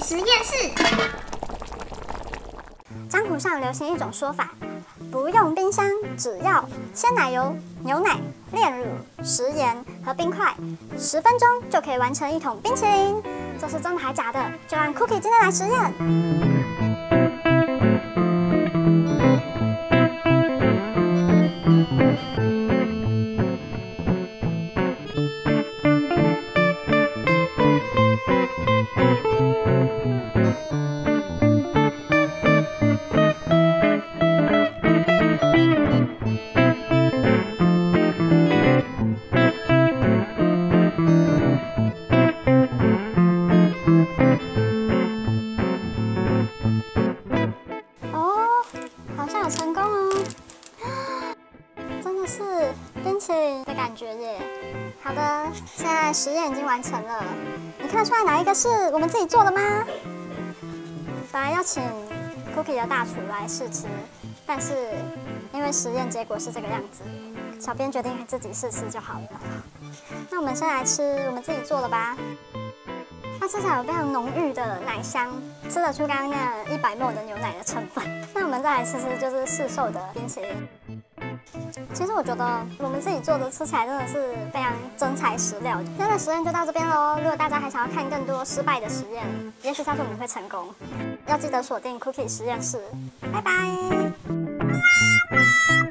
实验室。江湖上流行一种说法，不用冰箱，只要鲜奶油、牛奶、炼乳、食盐和冰块，10分钟就可以完成一桶冰淇淋。这是真的还假的？就让 Cookie 今天来实验。好像有成功哦，真的是冰淇淋的感觉耶。好的，现在实验已经完成了，你看得出来哪一个是我们自己做的吗？本来要请 Cookie 的大厨来试吃，但是因为实验结果是这个样子，小编决定自己试吃就好了。那我们先来吃我们自己做的吧。它吃起来有非常浓郁的奶香，吃得出刚刚那100ml 的牛奶的成分。那我们再来吃吃就是市售的冰淇淋。其实我觉得我们自己做的吃起来真的是非常真材实料。今天的实验就到这边喽。如果大家还想要看更多失败的实验，也许下次我们会成功。要记得锁定 Cookie 实验室。拜拜。